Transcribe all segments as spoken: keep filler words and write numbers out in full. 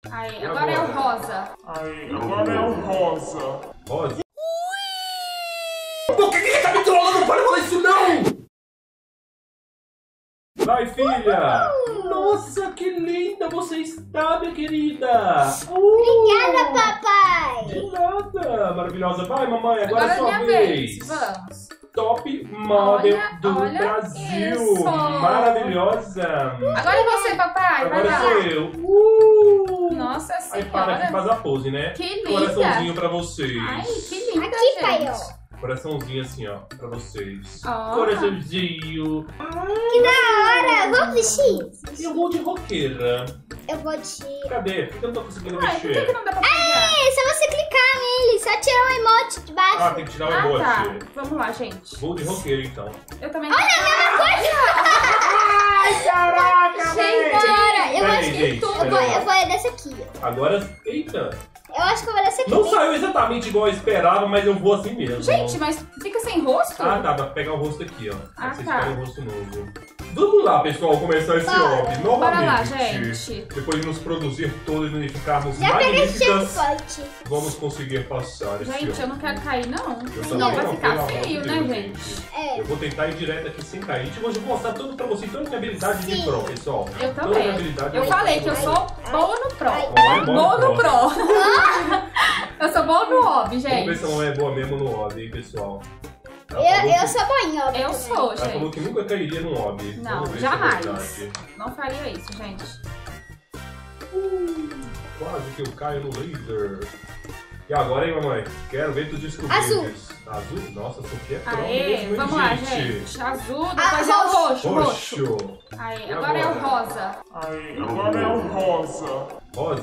Aí, agora, agora é o rosa. Aí, agora é o rosa. Rosa? Por que que ele tá me trollando? Não pode falar isso não! Vai, filha! Nossa, que linda você está, minha querida! Obrigada, papai! De nada! Maravilhosa. Vai, mamãe, agora, Agora é sua minha vez! vez. Vamos. Top model Olha, do olha Brasil! isso. Maravilhosa! Agora é você, papai. Agora Vai lá. sou eu! Uh! Nossa Aí para aqui, senhora. faz a pose, né? Que linda. Coraçãozinho pra vocês. Ai, que linda, Aqui, gente. pai, ó. Coraçãozinho assim, ó, pra vocês. Ó. Coraçãozinho. Que da hora! Vamos vestir? Eu vou de roqueira. Eu vou de... Cadê? Por que eu não tô conseguindo Ai, por que, que mexer? não dá pra pegar? É só você clicar nele, só tirar o emote de baixo. Ah, tem que tirar o Ah, emoji. tá. Vamos lá, gente. Vou de roqueiro, então. Eu também. Olha a mesma coisa! Ai, caraca, Gente, Agora, eu Peraí, acho que gente, eu, peraí. vou, eu vou dessa aqui, ó. Agora, eita. Eu acho que eu vou dessa aqui. Não saiu exatamente igual eu esperava, mas eu vou assim mesmo. Gente, mas fica sem rosto? Ah, tá, pra pegar o rosto aqui, ó. Ah, Vocês tá. querem o rosto novo. Vamos lá, pessoal, começar esse Bora. hobby novamente. Bora lá, gente. Depois de nos produzir todos e unificarmos Já peguei magníficas, checkpoint. vamos conseguir passar esse Gente, hobby. eu não quero cair, não. Eu Senão também vai não, ficar pelo amor feio, de né, Deus, gente? É. Eu vou tentar ir direto aqui sem cair. Tipo, hoje eu vou mostrar tudo pra vocês, toda a minha habilidade de Sim. pro, pessoal. Eu Toda a minha também. habilidade Eu vou falei mostrar que eu pra sou boa no pro. Ai. Mamãe é Boa no pro. pro. Eu sou boa no hobby, Vamos ver gente. se a mamãe é boa mesmo no hobby, hein, pessoal. Ela Eu, falou eu que- sou boinha, ó. Eu sou, Ela falou gente. que nunca cairia num hobby. Não, Vamos ver se é jamais. verdade. Não faria isso, gente. Quase que eu caio no laser. E agora, hein, mamãe? Quero ver tu descobrir. Azul. Azul? Nossa, isso aqui é pro Aê, mesmo, hein, vamos lá, gente. Azul, depois Ah, é o roxo, roxo. Roxo. Aí, E agora é o agora? rosa. Aí, agora é o rosa. Rosa.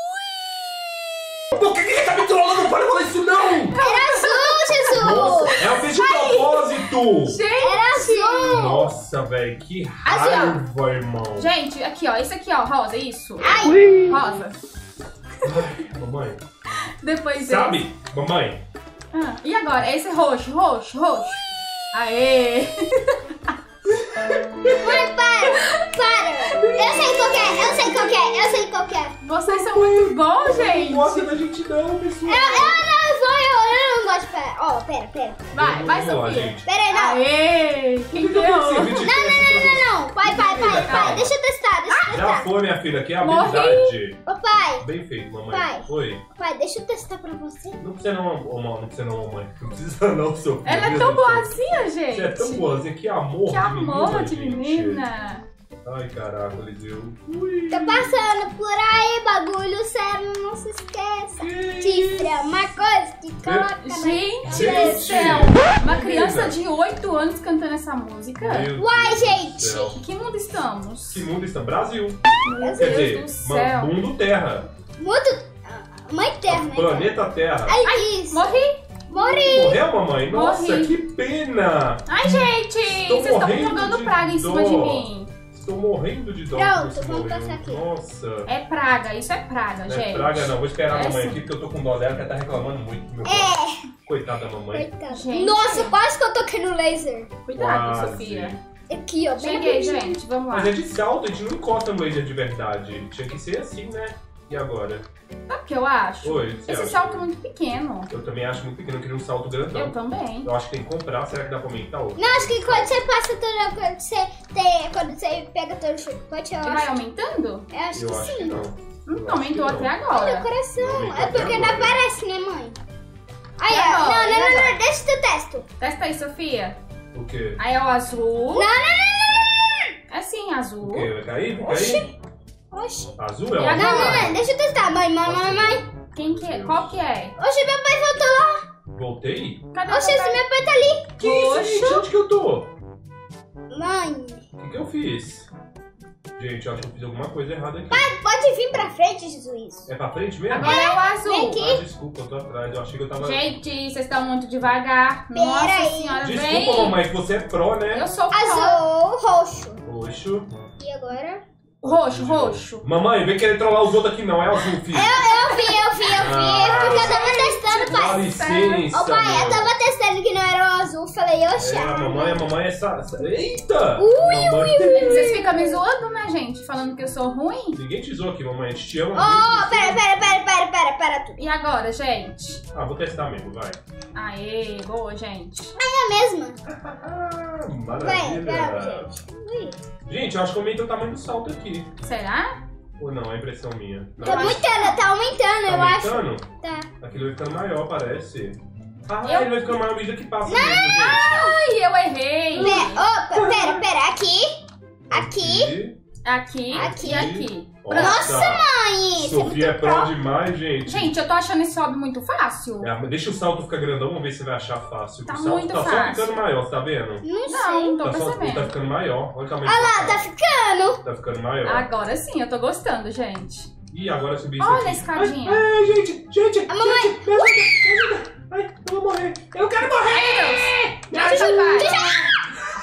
Por que que ele tá me trollando? Não pode falar isso não! Era azul, Jesus! Nossa, eu fiz de propósito! Gente! Era azul! Nossa, velho, que Assim, ó. raiva, irmão. Gente, aqui, ó. Isso aqui, ó, rosa, isso. Ai! Rosa. Ai, mamãe. Depois Sabe, mamãe? Ah, e agora? Esse roxo, roxo, roxo. Aê! Mãe, para! Para! Eu sei qual que é, eu sei qual que é, eu sei qual que é. Vocês são muito bons, gente. Não gosta da gente não, pessoal. Eu, eu não vou, eu, eu não gosto de pera. Ó, pera, pera. Vai, vai, Vamos lá, Sofia. gente. Pera aí, não. Aê! Por Quem que que eu tenho que ganhou? servir de teste pra você? Não, não, pai, pai, pai, pai. Deixa eu testar, deixa eu Já testar. foi, minha filha, aqui é a Morri. habilidade. Ô, pai, Bem feito, mamãe. Pai. Oi. pai, deixa eu testar pra você. Não precisa não, ô, não, não precisa não, mamãe. Não precisa não, Sofia. Ela é Meu tão Deus do céu. boazinha, gente. Você é tão boazinha, que amor Que de amor menina, de gente. menina. Ai, caraca, Eliseu. Tô passando por aí, bagulho sério, não se esqueça. Chifre é uma coisa que coloca na... Gente do Gente. céu. Uma Menina. criança de oito anos cantando essa música. Meu Uai, Deus gente. do céu. Em que mundo estamos? Que mundo está? Brasil. Meu Quer Deus do dizer, céu. mundo Terra. Muito... Mãe terra, né? Planeta Terra. Ai, isso. Morri. Morri. Morreu, mamãe? Nossa, Morri. que pena. Ai, gente. Estou Vocês estão morrendo jogando de praga em cima dó. de mim. Estou morrendo de dó. Pronto, que você vamos morreu. passar aqui. Nossa. É praga. Isso é praga, Não gente. é praga não, vou esperar a É mamãe sim. aqui porque eu tô com dó dela, que ela tá reclamando muito do meu corpo. É. Coitada da mamãe. Coitado. Gente. Nossa, quase que eu toquei no laser. Cuidado, Quase. Sofia. Aqui, ó. bem Cheguei, rapidinho. gente. Vamos lá. Mas é de salto, a gente não encosta no laser de verdade. Tinha que ser assim, né? E agora? Sabe o que eu acho? Oi, você Esse acha? salto é muito pequeno. Eu também acho muito pequeno, eu queria um salto grandão. Eu também. Eu acho que tem que comprar, será que dá pra aumentar outro? Não, acho que quando você passa tudo, quando você tem, quando você pega todo o chicote, eu E vai acho, aumentando? eu acho Eu que acho sim. que não. Hum, Eu acho aumentou que até não. Olha o agora. coração. Aumentou É porque até não agora. aparece, né, mãe? Aí, E ó. agora? Não, E não, não, agora? não, deixa eu testo. Testa aí, Sofia. O quê? Aí é o azul. Não, não, não, É sim, azul. O quê? Vai cair? Vai Oxi. cair? não, não. Oxi. Azul é E o agora? Não, não, azul? não, deixa eu testar. Mãe, mãe, mãe, mãe. Quem que é? Qual que é? Oxi, meu pai voltou lá. Voltei? Cadê Oxi, o esse papai? meu pai tá ali. Que isso, gente? Onde que eu tô? Mãe. O que que eu fiz? Gente, eu acho que eu fiz alguma coisa errada aqui. Pode vir pra frente, Jesus. É pra frente mesmo? Agora é o Vem azul. aqui. Ah, desculpa, eu tô atrás. Eu achei que eu tava... Gente, vocês estão muito devagar. Pera Nossa aí. senhora, Desculpa, vem. mamãe, que você é pró, né? Eu sou pró. Azul, roxo. Roxo. E agora? Roxo, roxo. Mamãe, vem querer trollar os outros aqui não, é azul, filho. Eu vi, eu vi, eu vi. Ah, porque eu tava testando, Dá pai. licença, Ô, pai, eu meu. tava testando que não era o azul. Falei, oxe. É, a mamãe, a mamãe é essa... essa- Eita! Ui, Mamãe- Vocês ficam me zoando, né, gente? Falando que eu sou ruim. Ninguém te zoou aqui, mamãe. A gente te ama Ô, muito. pera, tudo. E agora, gente? Ah, vou testar mesmo, vai. Aê, boa, gente. É a mesma. Ah, Vai, maravilha. vai, gente. Ui. Gente, eu acho que aumentei o tamanho do salto aqui. Será? Ou não, é impressão minha. Não, Tá aumentando, tá aumentando, tá eu acho. aumentando? Tá. Aquilo vai ficando maior, parece. Ah, Eu- ele vai ficando maior à medida que passa mesmo, gente. Ai, eu errei. Pera, opa, pera, pera. Aqui. Aqui. Aqui, Aqui. e aqui. Nossa, Mãe, isso é Sofia é muito pró pró. demais, gente. Gente, eu tô achando esse hobby muito fácil. É, deixa o salto ficar grandão, vamos ver se você vai achar fácil. Tá o salto muito tá só fácil. ficando maior, você tá vendo? Não Não, sei. não tô Tá, só, ele tá percebendo. ficando maior. Olha o tamanho Olha do lá, salto. tá ficando. Tá ficando maior. Agora sim, eu tô gostando, gente. Ih, agora subir isso Olha aqui. a escadinha. Ai, ai, gente, gente, A mamãe- gente, me ajuda, me ajuda. Ai, eu vou morrer. Eu não quero morrer. Ai, meu Deus. Me ajuda, pai.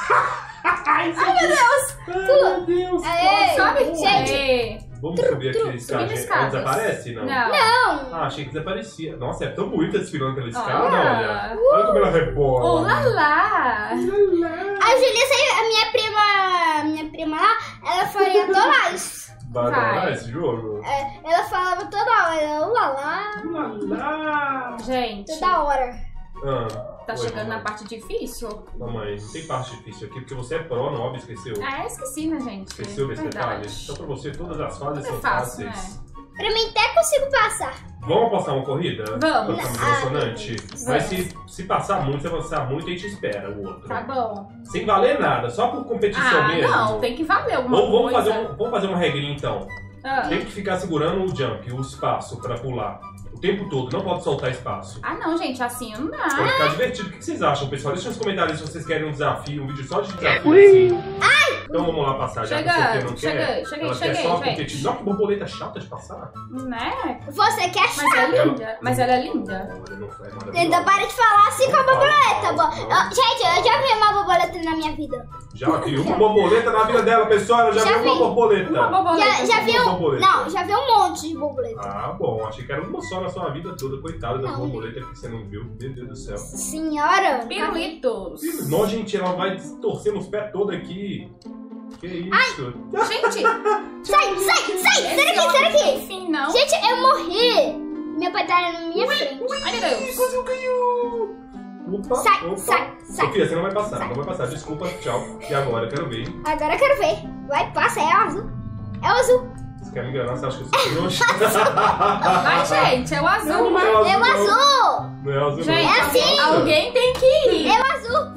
Ai, Ai, meu Deus. Ai, meu Deus. Aê, Sobe, gente. Aê. Vamos subir aqui a Subindo escada. Ela escadas. desaparece, não? Não. Não. Ah, achei que desaparecia. Nossa, é tão bonita desfilando pela escada, Olha. olha. Olha como ela rebola. Olá lá. A Julia, saiu- a minha prima, a minha prima lá, ela faria adorar isso. Vai adorar Vai. esse jogo? É, ela falava toda hora, ulala, Ulala. Gente, toda hora. Ah, tá oi, chegando mamãe. na parte difícil. Mamãe, não tem parte difícil aqui, porque você é pró, não, óbvio, esqueceu. Ah, esqueci, né, gente? Esqueceu desse Verdade. detalhe? Então pra você todas as fases Tudo é são fácil, fáceis. Pra mim até consigo passar. Vamos apostar uma corrida? Vamos. Pra ficar Ah, mais emocionante? Deus. Mas se, se passar muito, se avançar muito, a gente espera o outro. Tá bom. Sem valer nada, só por competição Ah, mesmo. não, tem que valer alguma Ou vamos coisa. fazer, um, vamos fazer uma regrinha então. Ah. Tem que ficar segurando o jump, o espaço pra pular. O tempo todo, não pode soltar espaço. Ah, não, gente, assim não dá. Vai ficar divertido. O que vocês acham, pessoal? Deixa nos comentários se vocês querem um desafio, um vídeo só de desafio assim. Então vamos lá passar, já que Chega, a Sofia não cheguei, quer. cheguei, ela cheguei, quer só gente. competir. Não, que borboleta chata de passar. Né? Você quer Mas achar? é linda. Mas ela é linda. Olha, não foi maravilhoso. Ainda para de falar assim com a Não fala, borboleta. não. bo- Eu- gente, eu já vi uma borboleta na minha vida. Já vi uma borboleta na vida dela, pessoal. Ela já, Já viu uma vi. borboleta. Uma borboleta. Já, já vi uma um. borboleta. Não, já vi um monte de borboleta. Ah, bom. Achei que era uma só na sua vida toda. Coitada da Não. borboleta que você não viu. Meu Deus do céu. Senhora. Pirulitos. Não, gente, ela vai torcer os pés todos aqui. Que isso? Gente, Sai, sai, sai. Sai daqui, sai daqui. enfim, não. Gente, eu morri. Meu pai tá na minha frente. Ai, meu Deus. Quase caiu. Opa, Sai, opa. sai, sai. Sofia, você não vai passar. Não vai passar. Desculpa, tchau. E agora? Eu quero ver. Agora eu quero ver. Vai, passa, é o azul. É o azul. Você quer me enganar? Você acha que eu sou trouxa? Vai, gente, é o azul. Não, mas- é o É o azul. azul. Não é azul, Gente, não. É assim. alguém tem que ir. É o azul.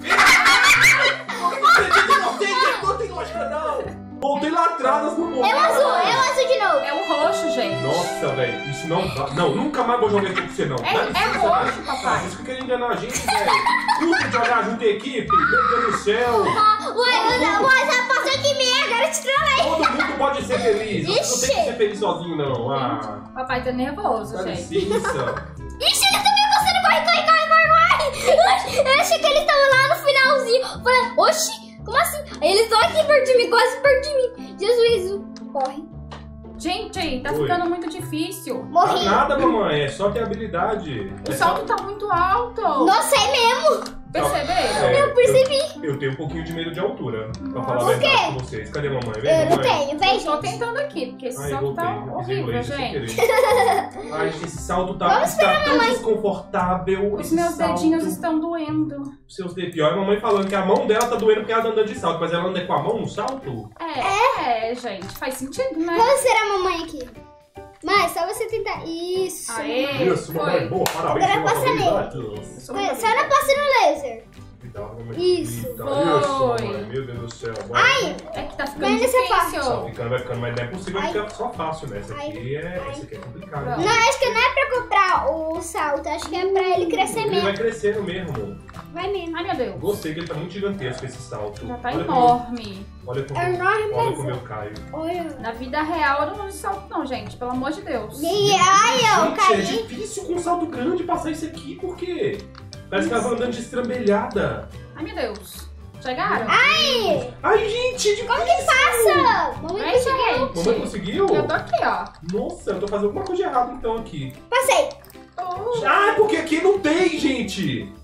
Voltei lá atrás das borboletas. É o azul. É o azul de novo. É o roxo, gente. Nossa, velho, isso não vai. Não, nunca mais vou jogar aqui com você, não. É- Dá é licença, roxo, velho. papai. Ah, vocês ficam querendo enganar a gente, velho. Custa de jogar junto em equipe? Meu Deus do céu. Ué, o azul passou de mim, agora eu te trolei. Todo mundo pode ser feliz. Você não Ixi. tem que ser feliz sozinho, não. Ah, Papai tá nervoso, dá gente. licença. Ixi, eles estão me encostando. Corre, corre, corre, corre, corre. Eu achei que eles estavam lá no finalzinho. Falei, oxi, como assim? Aí eles estão aqui perto de mim, quase perto de mim. Jesus, corre. Gente, tá Oi. ficando muito difícil. Morri. Não nada, mamãe. É só ter habilidade. O É só- salto tá muito alto. Nossa, é mesmo. Perceberam? É, Eu percebi. Eu tenho um pouquinho de medo de altura, pra falar a Por quê? verdade com vocês. Cadê a mamãe? Vem, Eu não mamãe. tenho, vem, Eu tô gente. tentando aqui, porque esse Ai, salto voltei. tá Eu pisei no horrível, laser sem gente. querer. Ai, gente, esse salto tá, está tão desconfortável. Os esse meus salto. dedinhos estão doendo. Seus dedos. Pior é a mamãe falando que a mão dela tá doendo porque ela tá andando de salto. Mas ela anda com a mão no salto? É, é, gente, faz sentido, né? Vamos ser a mamãe aqui. Mãe, só você tentar. Isso. Aê, Isso, mamãe. foi. Boa, parabéns Agora pela passa nele. habilidade. Sou Foi, uma Só não passa no laser. Cuidado, mamãe. Isso. Eita, Foi. isso, mamãe. Meu Deus do céu. Bora. Ai, É que tá ficando Vai nessa Tá difícil. ficando, vai ficando, mas não é possível Ai. ficar só fácil, né? Essa aqui é, Ai. essa aqui é complicada. Não. não, acho que não é pra comprar o salto. Acho que é pra ele crescer Ele mesmo. vai crescendo mesmo. Vai mesmo. Ai, meu Deus. Gostei que ele tá muito gigantesco esse salto. Já tá olha enorme. Como, olha como, É enorme olha mesmo. como eu caio. Olha. Na vida real eu não uso salto não, gente. Pelo amor de Deus. E ai, eu Gente, é caí. difícil com um salto grande passar isso aqui, por quê? Parece que ela vai andando de estrambelhada. Ai, meu Deus. Chegaram? Ai, Ai, gente, é difícil. como que passa? Mamãe Ai, conseguiu. gente. Mamãe conseguiu? Eu tô aqui, ó. Nossa, eu tô fazendo alguma coisa de errado então aqui. Passei. Oh. Ah, porque aqui não tem, gente.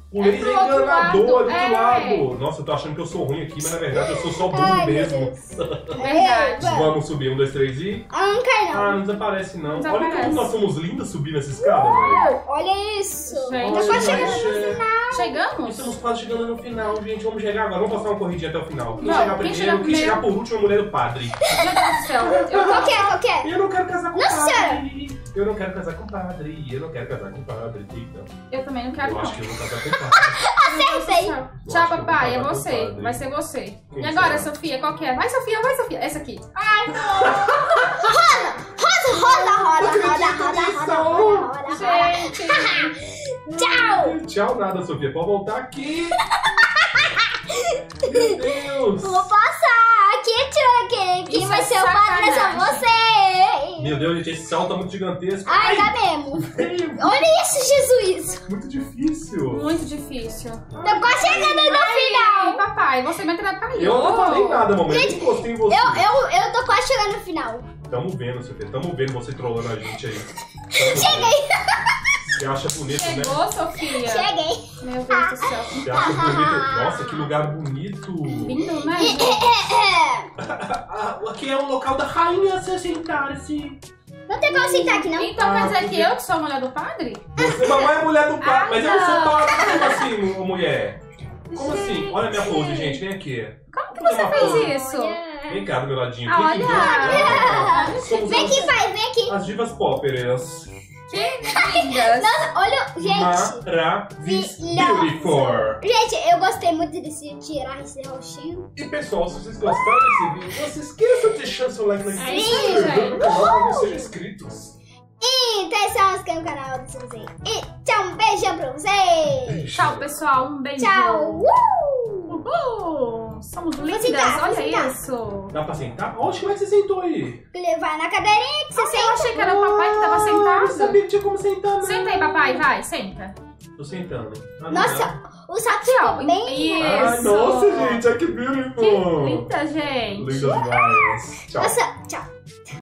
O É laser pro é outro enganador lado, ali do é. lado. Nossa, eu tô achando que eu sou ruim aqui, mas na verdade eu sou só burro Ai, meu mesmo. Deus. Verdade. Ei, Vamos subir, um, dois, três e... Ah, não cai não. Ah, não desaparece não. Não Olha desaparece. como nós somos lindas subindo essa escada, velho. Olha isso. Gente, Tá quase Olha, chegando no gente. final. Chegamos? Estamos quase chegando no final, gente. Vamos chegar agora. Vamos passar uma corridinha até o final. Quem Vamos, chegar quem primeiro, chegar quem primeiro? chegar por último é a mulher do padre. Meu Deus do céu. Eu Qual que é? Qual que é? Eu não quero casar com o Nossa padre. Eu não quero casar com o padre. Eu não quero casar com o padre. Eita. Eu também não quero, Eu não. acho que eu vou casar com o padre. Acertei. Tchau, Eu acho que Tchau, eu vou papai. É casar com o você. padre. Vai ser você. Quem E agora, será? Sofia? Qual que é? Vai, Sofia. Vai, Sofia. Essa aqui. Ai, não. Roda, roda, roda, roda, roda, roda, roda, roda. Gente. Tchau. Tchau, nada, Sofia. Pode voltar aqui. Meu Deus. Vou passar. Quem tirou aquele? Quem Isso vai é ser o padre é só sacanagem. você. Meu Deus, gente, esse salto tá muito gigantesco. Ai, tá mesmo. Olha isso, Jesus. Muito difícil. Muito difícil. Tô quase chegando no Ai, final. papai, você vai entrar pra mim. Eu não falei nada, mamãe. Eu nem encostei em você. Eu, eu, eu tô quase chegando no final. Tamo vendo, Sofia. Tamo vendo você trollando a gente aí. Cheguei. Você acha bonito, né? Chegou, Sofia? Cheguei. Meu Deus do céu. Você acha bonito? Nossa, que lugar bonito. Lindo, né? Ah, aqui é o local da rainha se sentar-se. Não tem como sentar aqui, não? Então quer Ah, dizer porque- que eu que sou a mulher do padre? Você, mamãe é mulher do padre, Ah, mas eu não sou não. padre. Como assim, ô mulher? Como assim? Olha a minha pose, gente. Vem aqui. Como que Vamos você dar uma fez pose. isso? Vem cá do meu ladinho. Ah, Vem aqui, olha. vem aqui. Somos Vem aqui, as, pai, vem aqui. as divas póperas. Que lindas. Olha, gente. Maravis Maravilhosa. Beautiful. Gente, eu gostei muito desse tirar esse roxinho. E pessoal, se vocês gostaram desse vídeo, não se esqueçam de deixar seu like na É isso aí, gente. no canal para vocês sejam inscritos. Então, esse é o nosso canal de vocês. E tchau, um beijão pra vocês. Tchau, pessoal. Um beijo. Tchau. Uh! Uhul. Somos lindas. sentar, vou Olha sentar. isso. Dá pra sentar? Oxe, como é que você sentou aí? Vai na cadeirinha que você Eu senta. achei que era o papai que tava Ah, eu não sentado. sabia que tinha como sentar, não. Senta aí, papai. Vai, senta. Tô sentando. Ah, não. Nossa, o sapo Aqui, ó. ficou bem... Isso. Ai, nossa, gente, olha que Que beautiful. linda, gente. Lindas demais. Tchau. Nossa,